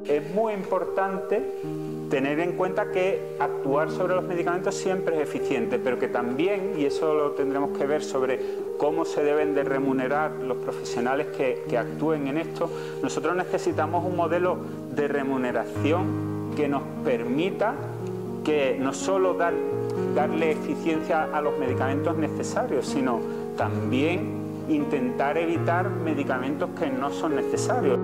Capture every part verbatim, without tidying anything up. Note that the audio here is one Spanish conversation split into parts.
es muy importante tener en cuenta que actuar sobre los medicamentos siempre es eficiente, pero que también, y eso lo tendremos que ver sobre cómo se deben de remunerar los profesionales que, que actúen en esto, nosotros necesitamos un modelo de remuneración que nos permita que no solo dar, darle eficiencia a los medicamentos necesarios, sino también intentar evitar medicamentos que no son necesarios.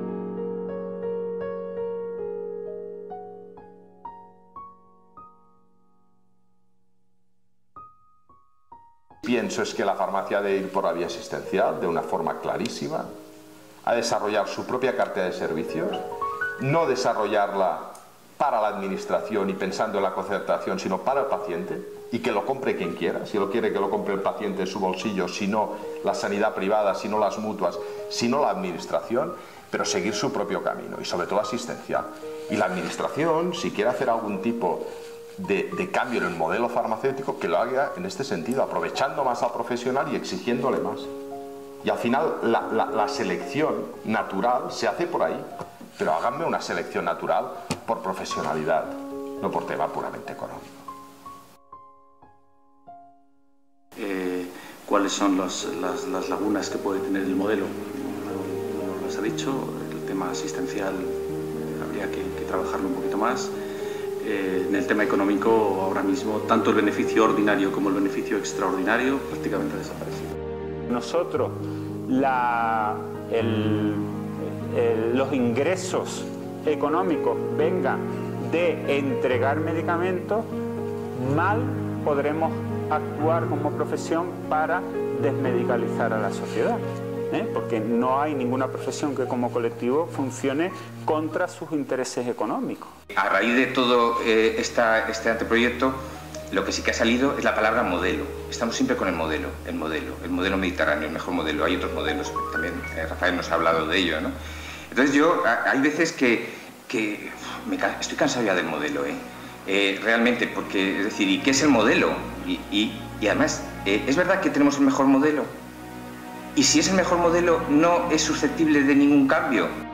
Pienso es que la farmacia debe ir por la vía asistencial de una forma clarísima, a desarrollar su propia cartera de servicios, no desarrollarla para la administración y pensando en la concertación, sino para el paciente, y que lo compre quien quiera. Si lo quiere, que lo compre el paciente en su bolsillo, si no la sanidad privada, si no las mutuas, si no la administración, pero seguir su propio camino y sobre todo asistencial. Y la administración, si quiere hacer algún tipo de, de cambio en el modelo farmacéutico, que lo haga en este sentido, aprovechando más al profesional y exigiéndole más. Y al final la, la, la selección natural se hace por ahí, pero háganme una selección natural por profesionalidad, no por tema puramente económico. Eh, ¿Cuáles son los, las, las lagunas que puede tener el modelo? Como les ha dicho, el tema asistencial eh, habría que, que trabajarlo un poquito más. Eh, en el tema económico, ahora mismo, tanto el beneficio ordinario como el beneficio extraordinario prácticamente ha desaparecido. Nosotros, la, el, el, los ingresos económicos vengan de entregar medicamentos, mal podremos actuar como profesión para desmedicalizar a la sociedad, ¿eh? Porque no hay ninguna profesión que como colectivo funcione contra sus intereses económicos. A raíz de todo eh, esta, este anteproyecto, lo que sí que ha salido es la palabra modelo. Estamos siempre con el modelo, el modelo, el modelo mediterráneo, el mejor modelo. Hay otros modelos, también eh, Rafael nos ha hablado de ello, ¿no? Entonces yo, a, hay veces que, que me, estoy cansado ya del modelo, ¿eh? Eh, realmente, porque, es decir, ¿y qué es el modelo? Y, y, y además, eh, ¿es verdad que tenemos el mejor modelo? Y si es el mejor modelo, no es susceptible de ningún cambio.